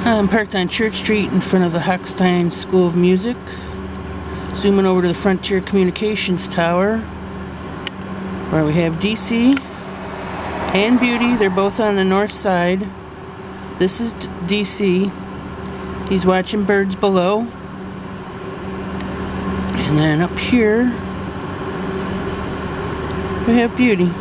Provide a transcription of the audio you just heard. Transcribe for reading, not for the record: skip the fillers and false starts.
I'm parked on Church Street in front of the Hochstein School of Music. Zooming over to the Frontier Communications Tower, where we have DC and Beauty. They're both on the north side. This is DC. He's watching birds below. And then up here, we have Beauty.